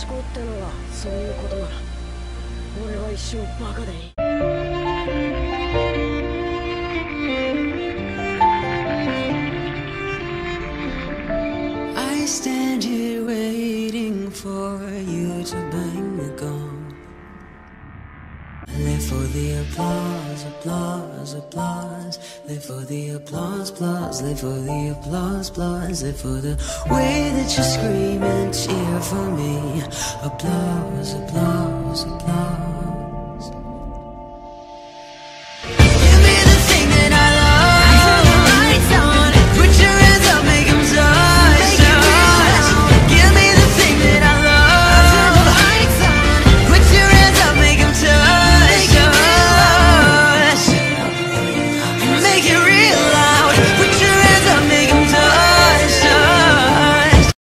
考ってのはそういうことなら俺は一生バカでいい。 I stand here waiting for you to bang the gong. I live for the applause, applause, applause. Live for the applause, applause. Live for the applause, applause. Live for the way that you scream and cheer for me. Applause, applause, applause.